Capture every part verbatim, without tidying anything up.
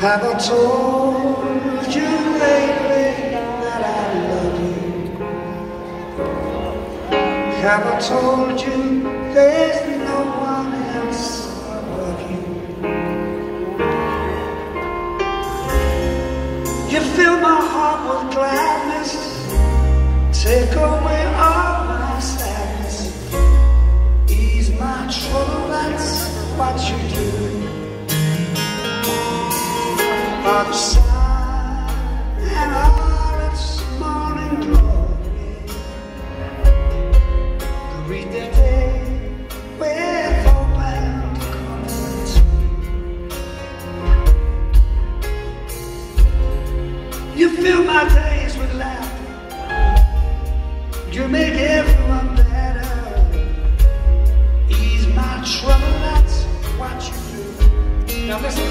Have I told you lately that I love you? Have I told you there's no one else above you? You fill my heart with gladness, take away all my sadness, ease my trouble, that's what you do. Other side and all its morning glory, greet the day with open comfort. You fill my days with laughter, you make everyone better, ease my trouble, that's what you do. Now listen.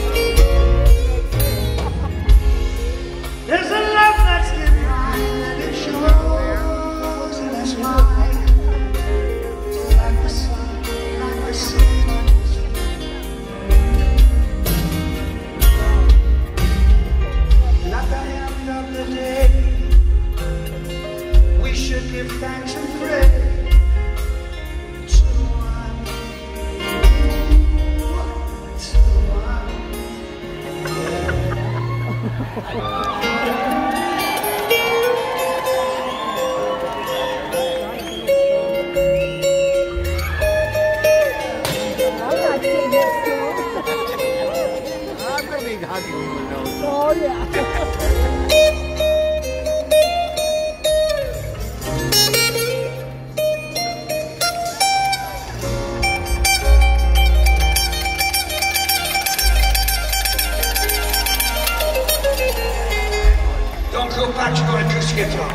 There's a love that's divine, and it's yours, and it's mine. Like the sun, like the sea. And at the end of the day, we should give thanks and pray to one, to one. Oh, yeah. Don't go back to your acoustic guitar.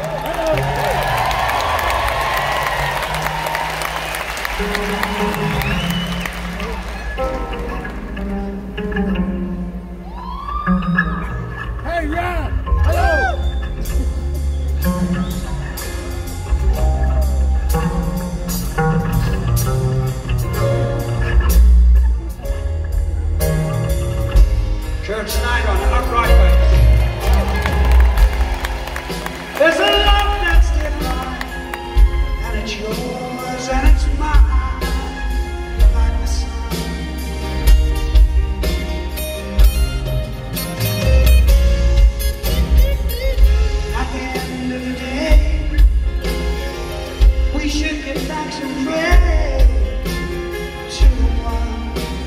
Hey, yeah! Hello! Church tonight on the upright way. There's a love that's divine, and it's yours and it's mine, like the sun. At the end of the day, we should give thanks and pray to the one,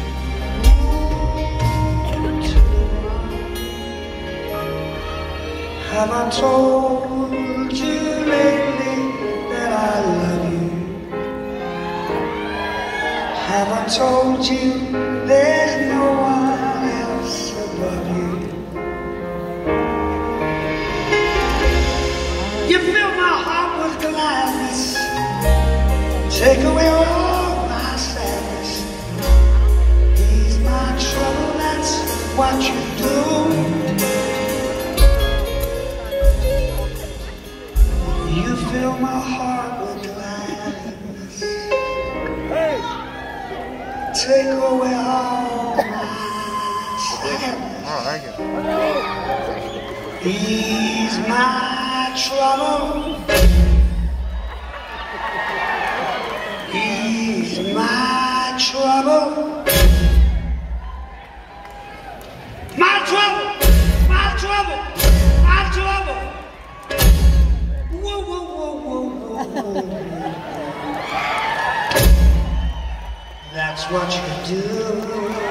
to the one. Have I told you lately that I love you? Have I told you there's no one else above you? You fill my heart with gladness, take away all my sadness, ease my trouble, that's what you do. You fill my heart with gladness, Hey! take away all my sadness, Oh, thank you. ease my trouble, ease my trouble, my trouble, my trouble, my trouble. Whoa, whoa, whoa, whoa, whoa, whoa. That's what you do.